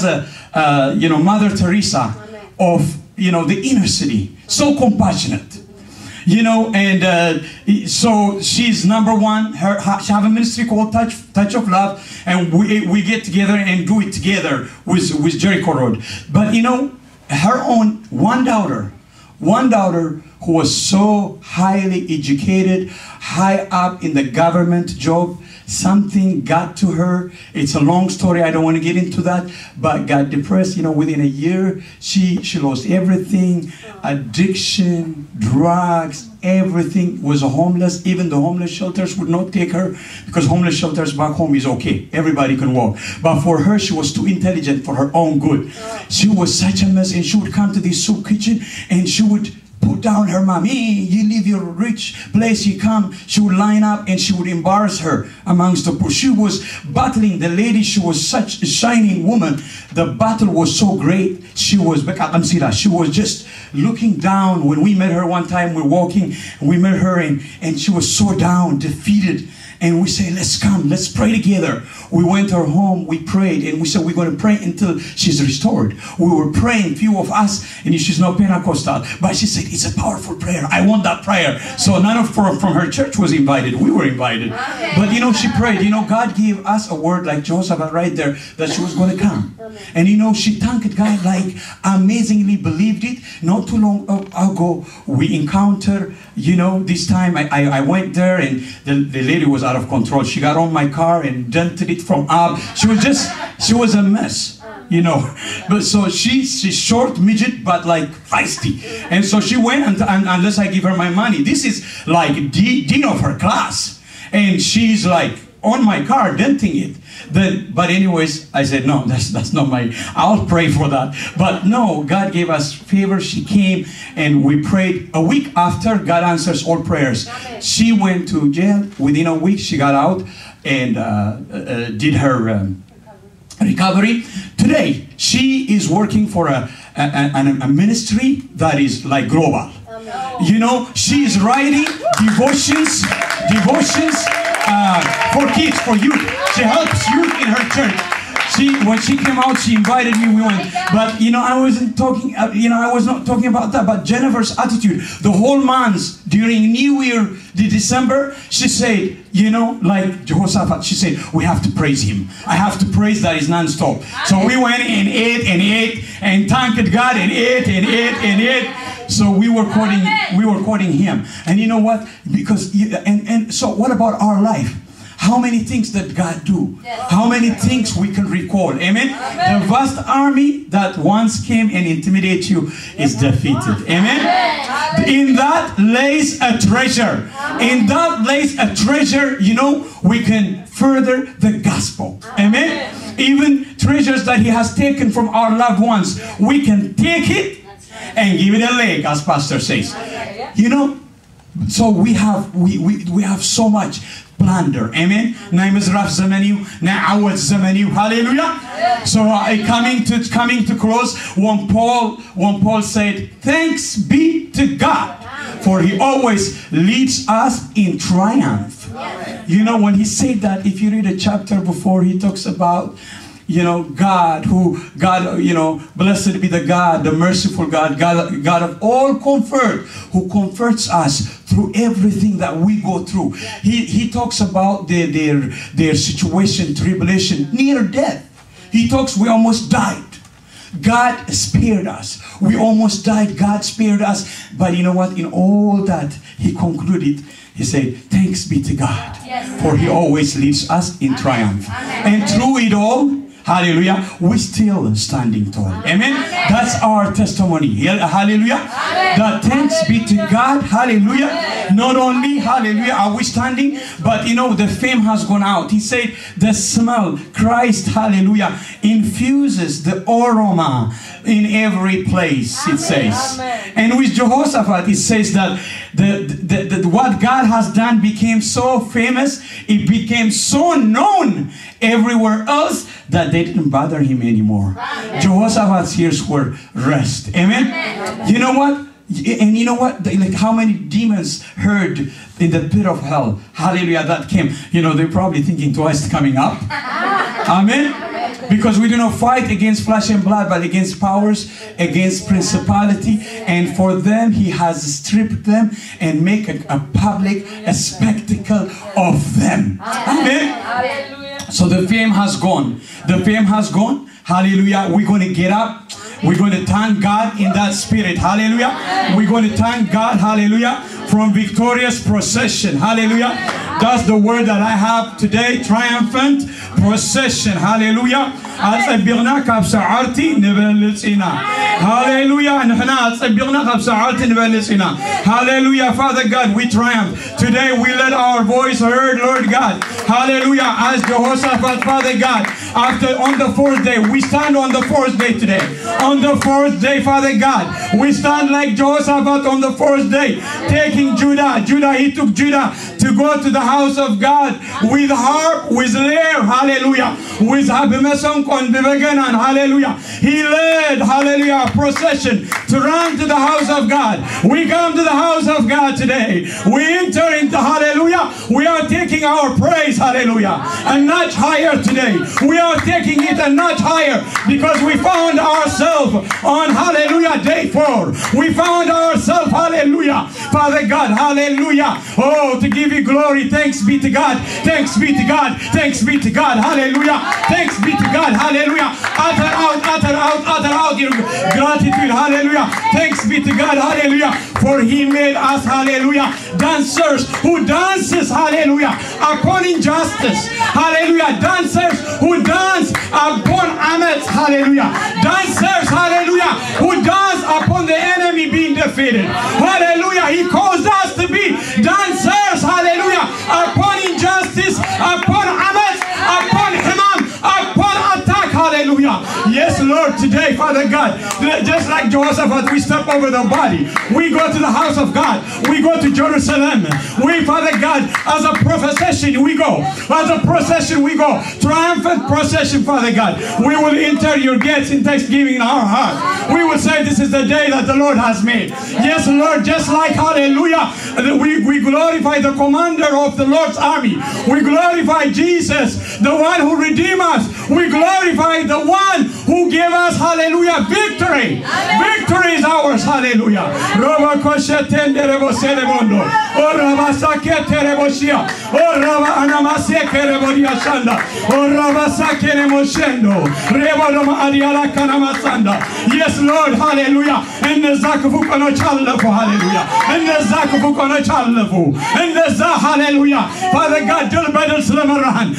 Mother Teresa of, the inner city. So compassionate. You know, and so she's number one. She have a ministry called Touch of Love, and we get together and do it together with Jericho Road. But you know, her own one daughter who was so highly educated, high up in the government job, something got to her. It's a long story. I don't want to get into that, but got depressed. You know, within a year, she lost everything, addiction, drugs, everything, was homeless. Even the homeless shelters would not take her, because homeless shelters back home is okay. Everybody can walk. But for her, she was too intelligent for her own good. She was such a mess, and she would come to this soup kitchen, and she would put down her mom. Hey, you leave your rich place, you come. She would line up and she would embarrass her amongst the poor. She was battling the lady. She was such a shining woman. The battle was so great. She was just looking down. When we met her one time, we're walking, and we met her, and she was so down, defeated. And we say, let's pray together. We went to her home, we prayed, and we said, we're going to pray until she's restored. We were praying, few of us, and she's not Pentecostal. But she said, it's a powerful prayer. I want that prayer. So none of from her church was invited. We were invited. Okay. But she prayed. God gave us a word like Jehoshaphat right there, that she was going to come. And she thanked God, like amazingly believed it. Not too long ago, we encountered, this time I went there, and the lady was out of control. She got on my car and dented it from up. She was a mess, But so she's short, midget, but like feisty. And so she went, and unless I give her my money, this is like dean of her class. And she's like on my car, denting it. But anyways, I said, no, that's not I'll pray for that. But no, God gave us favor. She came and we prayed. A week after, God answers all prayers. She went to jail. Within a week, she got out and did her recovery. To today, she is working for a ministry that is like global. You know, she is writing devotions for kids, for youth. She helps youth in her church. When she came out, she invited me. We went, but you know, I wasn't talking. I was not talking about that. But Jennifer's attitude, the whole month during New Year, the December, she said, you know, like Jehoshaphat, she said, we have to praise Him. I have to praise that is non-stop. So we went and ate and thanked God and ate. So we were quoting Him. And you know what? Because so what about our life? How many things that God do? How many things we can recall? Amen? The vast army that once came and intimidated you is defeated. Amen? In that lays a treasure. In that lays a treasure, you know, we can further the gospel. Amen? Even treasures that He has taken from our loved ones, we can take it and give it a leg, as Pastor says. You know, so we have so much plunder. Amen. Naimizraf zamaniu, na'awat zamaniu. Hallelujah. So coming to close, when Paul said, thanks be to God, for He always leads us in triumph. You know, when he said that, if you read a chapter before, he talks about, you know, God, you know, blessed be the God, the merciful God, God of all comfort, who comforts us through everything that we go through. He talks about their situation, tribulation, near death. He talks, we almost died. God spared us. We almost died. God spared us. But you know what? In all that, he concluded, he said, thanks be to God, for He always leads us in triumph. And through it all, hallelujah, we still standing tall. Amen. That's our testimony. Hallelujah. That thanks be to God. Hallelujah. Not only, hallelujah, are we standing, but you know, the fame has gone out. He said the smell, Christ, hallelujah, infuses the aroma in every place, it says. And with Jehoshaphat, it says that what God has done became so famous, it became so known everywhere else that they didn't bother him anymore. Jehoshaphat's ears were rest. Amen. You know what? And you know what? Like how many demons heard in the pit of hell? Hallelujah, that came. You know, they're probably thinking twice coming up. Amen. Because we do not fight against flesh and blood, but against powers, against principality. And for them, He has stripped them and make a public, a spectacle of them. Amen. So the fame has gone. The fame has gone. Hallelujah. We're going to get up. We're going to thank God in that spirit. Hallelujah. We're going to thank God. Hallelujah. From victorious procession. Hallelujah. That's the word that I have today. Triumphant procession. Hallelujah. Hallelujah. Hallelujah. Father God, we triumph. Today we let our voice heard, Lord God. Hallelujah. As Jehoshaphat, Father God, on the fourth day, we stand on the fourth day today. On the fourth day, Father God, we stand like Jehoshaphat on the fourth day, taking Judah. He took Judah to go to the house of God with harp, with lyre, hallelujah, with Habimeson kon Bibeganan, hallelujah. He led, hallelujah, a procession to run to the house of God. We come to the house of God today. We enter into, hallelujah, we are taking our praise, hallelujah, a notch higher today. We are taking it a notch higher because we found ourselves on, hallelujah, day 4. We found ourselves, hallelujah, Father God, hallelujah, oh, to give you glory. Thanks be to God. Thanks be to God. Thanks be to God. Hallelujah. Thanks be to God. Hallelujah. Utter out your gratitude. Hallelujah. Thanks be to God. Hallelujah. For He made us, hallelujah, dancers who dances, hallelujah, upon injustice. Hallelujah. Dancers who dance upon amets. Hallelujah. Dancers, hallelujah, who dance upon the enemy being defeated. Hallelujah. He caused us to be dancers, hallelujah, upon injustice, upon amets, upon himam, upon attack. Hallelujah. Yes, Lord. Lord, today, Father God, just like Jehoshaphat, we step over the body. We go to the house of God. We go to Jerusalem. We, Father God, as a procession, we go. As a procession, we go. Triumphant procession, Father God. We will enter your gates in thanksgiving in our heart. We will say, this is the day that the Lord has made. Yes, Lord, just like, hallelujah, we glorify the commander of the Lord's army. We glorify Jesus, the one who redeemed us. We glorify the one who gave us, hallelujah, victory. Amen. Victory is ours, hallelujah. Yes, Lord, hallelujah. And the Zakafukono Chalafu, hallelujah. And the Zakafukono Chalafu. And the hallelujah. Father God, Dilbadal Slamarahan.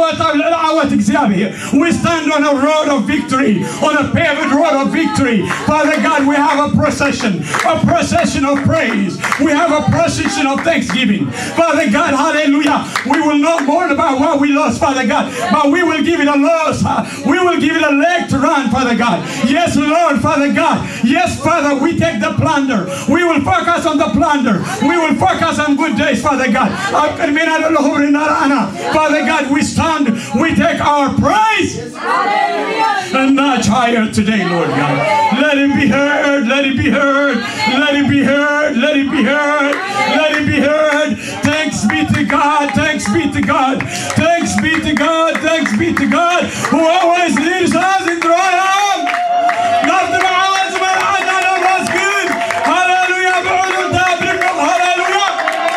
We stand on a road of victory, on a paved road of victory. Father God, we have a procession of praise. We have a procession of thanksgiving. Father God, hallelujah. We will not mourn about what we lost, Father God, but we will give it a loss. We will give it a leg to run, Father God. Yes, Lord, Father God. Yes, Father, we take the plunder. We will focus on the plunder. We will focus on good days, Father God. Father God, we stand, we take our praise a notch higher today, Lord God. Let it be heard, let it be heard, let it be heard, let it be heard, let it be heard. Thanks be to God, thanks be to God, thanks be to God, thanks be to God, who always leads us in triumph. Nothing else but was good. Hallelujah, hallelujah.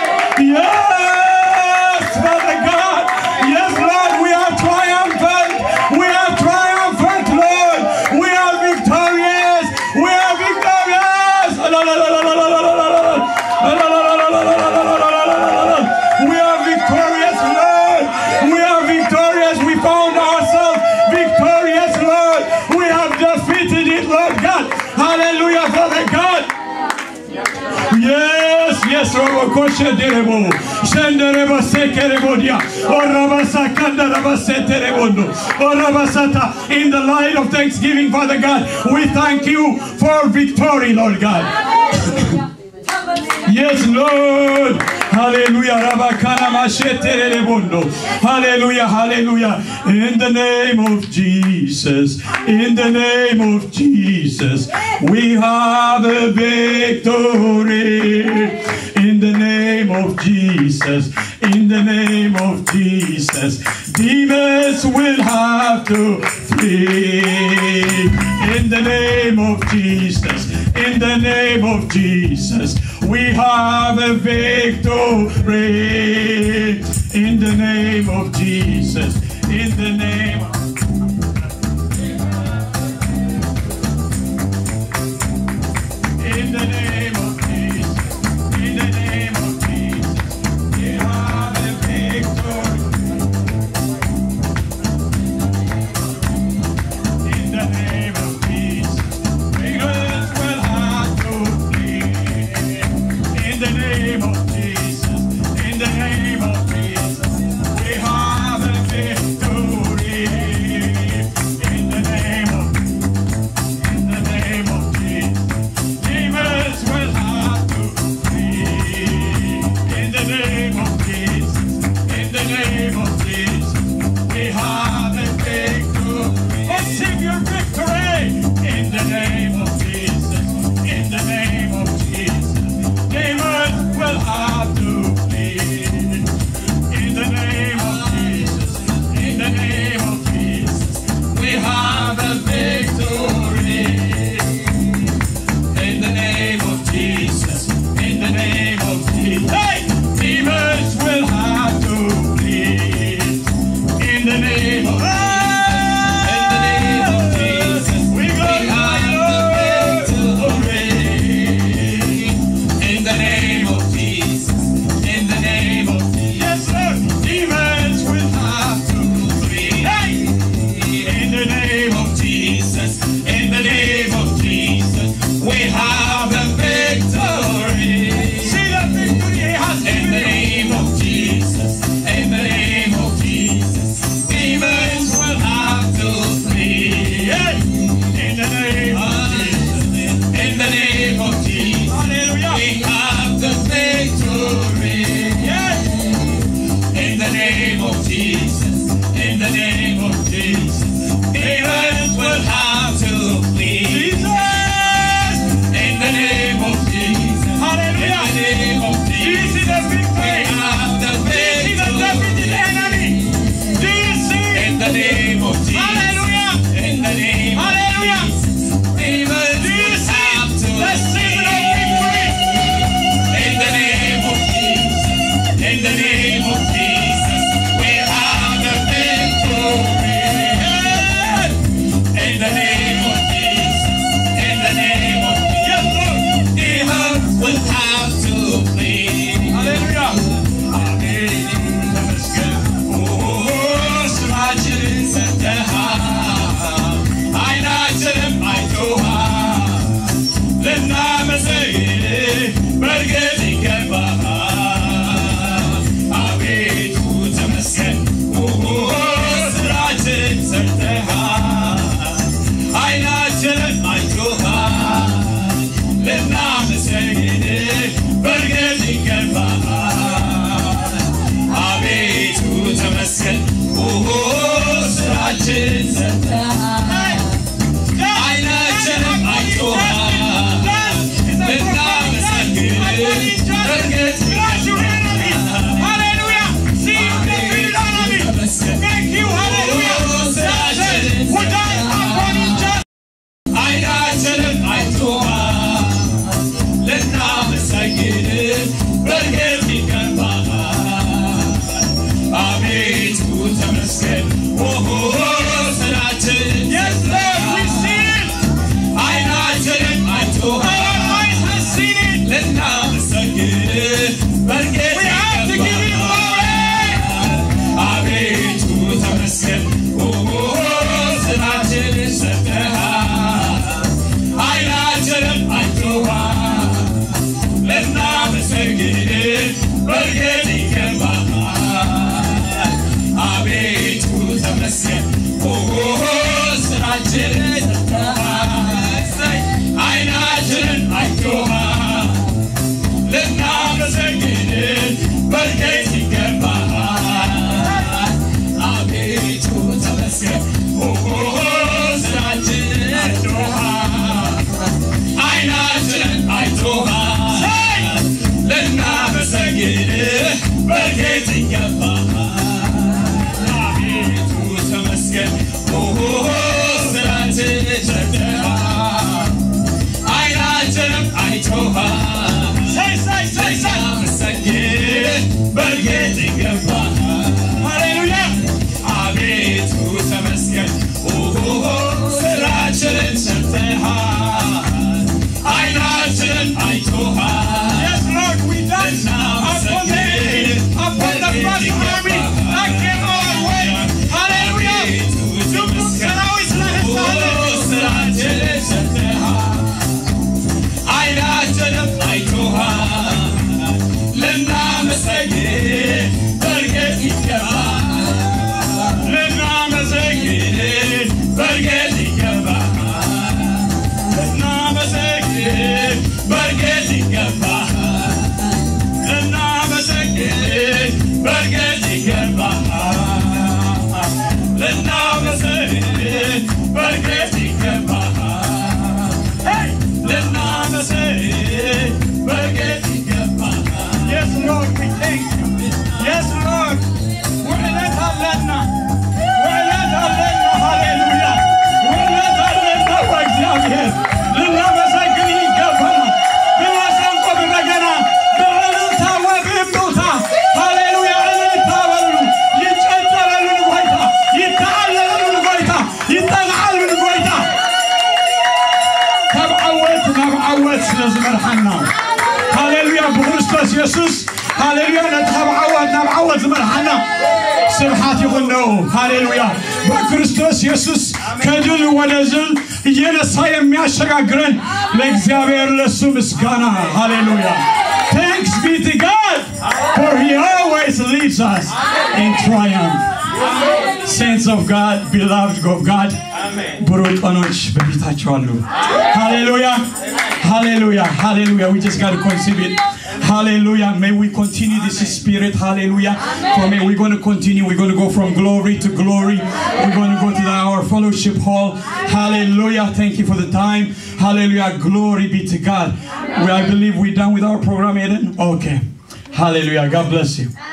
Yes, Father God. Yes, Lord, we are triumphant. We are triumphant, Lord. We are victorious. We are victorious. We are victorious, Lord. We are victorious. We found ourselves victorious, Lord. We have defeated it, Lord God. Hallelujah, Father God. Yes, yes, Robokosha Derebo, Shendereba Sekerebodia, or Rabasakanda Rabaseterebondo, or Rabasata. In the light of thanksgiving, Father God, we thank you for victory, Lord God. Yes, Lord. Hallelujah. Hallelujah. Hallelujah. In the name of Jesus. In the name of Jesus. We have a victory. In the name of Jesus. In the name of Jesus. Demons will have to flee. In the name of Jesus. In the name of Jesus. We have a victory. In the name of Jesus. In the name of In the name of Jesus. In the name of Jesus. We have a victory. In the name of Jesus. Demons will have to flee. In the name of Jesus. In the name of Jesus. We have a victory. In the name of Jesus. Demons will have to flee. In the name of Jesus. In the name of Jesus. We have a victory. Receive your victory. In the name of Jesus. In the name of Jesus. Demons will have to flee. In the name of Jesus. In the name of Jesus. We have a victory. In the name of Jesus. In the name of Jesus. Hey! Demons will have to flee. In the name of Jesus. In the name of Jesus. We have the victory. In the name of Jesus. In the name of Jesus. Yes, Lord. Demons will have to flee. Hey! In the name of Jesus. In the name of Jesus. We have the victory. See the victory he has given. In the name of Jesus. name of Do you Jesus. see the victory? We have the Do you see the victory. defeated enemy? Do you see? In the name of Jesus. Hallelujah! In the name of Hallelujah! Jesus. Demons Do you will see have to the season of victory? in the name of Jesus. In the name of Jesus. We have the victory. In the name of Jesus. In the name of Jesus. Demons will have to flee. Hallelujah! አቤቱ ተመስገን ስራችን ሰርተሃል አይናችንም አይቶሃል ልናመሰግን በእርግጥ Hallelujah! See you defeated enemy! Thank you, hallelujah! Without upon each other! አይናችንም አይቶሃል ልናመሰግን በእርግጥ ይገባሃል አቤቱ ተመስገን ስራችን Yes, Lord, we see it! አይናችንም አይቶሃል Our eyes have seen it! ልናመሰግን በእርግጥ We have to give him glory! አቤቱ ተመስገን ስራችን ሰጥተሃል አይናችንም አይቶሃል ልናመሰግን በእርግጥ ይገባሃል አቤቱ ተመስገን ስራችን ሰጥተሃል አይናችንን አይቶሃል ልናመሰግን በእርግጥ ይገባሃል አቤቱ ተመስገን ስራችን አይቶሃል አይናችንን አይቶሃል ልናመሰግን በእርግጥ ይገባሃል አቤቱ ተመስገን ስራችን ሰጥተሃል አይናችንም አይቶሃል ልናመሰግን በእርግጥ ይገባሃል Hallelujah! አቤቱ ተመስገን ስራችንን ሰርተሃል አይናችንን አይቶሃል Yes, Lord, we dance upon the enemy, upon the first army that came our way. Hallelujah! Zubuk Sarawis Lahesale. ስራችንን ሰርተሃል አይናችንም አይቶሃል ልናመሰግን በእርግጥ ይገባሃል ልናመሰግን በእርግጥ ይገባሃል ልናመሰግን በእርግጥ ይገባሃል ልናመሰግን በእርግጥ ይገባሃል ልናመሰግን በእርግጥ ይገባሃል ልናመሰግን በእርግጥ ይገባሃል Yes, Lord, we thank you. Yes, Lord. ወዕለት አለና ወዕለት አለና ሃሌሉያ ወዕለት አለና በእግዚአብሔር ልናመሰግን ይገባናል። በመሰንቆ በበገና በእልልታ ወበእምቢልታ ሃሌሉያ እልልታ በሉ ይጨጠረሉን ጎይታ ይተዓለሉን ጎይታ ይጠልዓሉን ጎይታ ከብዓወት ናብ ዓወት ስለዝመርሓና ሃሌሉያ ብክርስቶስ ኢየሱስ ሃሌሉያ ነተብዓወት ናብ ዓወት ዝመርሓና ስብሓት ይኹን ነው ሃሌሉያ በክርስቶስ ኢየሱስ ከድል ወደ ድል እየነሳ የሚያሸጋግረን ለእግዚአብሔር ለሱ ምስጋና ሃሌሉያ Thanks be to God for he always leads us in triumph Saints of God, beloved of God ብሩህ ቀኖች በፊታቸው አሉ ሃሌሉያ Hallelujah, hallelujah. We just got to conceive it. Hallelujah. May we continue this spirit. Hallelujah. For me, we're going to continue. We're going to go from glory to glory. We're going to go to our fellowship hall. Hallelujah. Thank you for the time. Hallelujah. Glory be to God. I believe we're done with our program, Eden. Okay. Hallelujah. God bless you.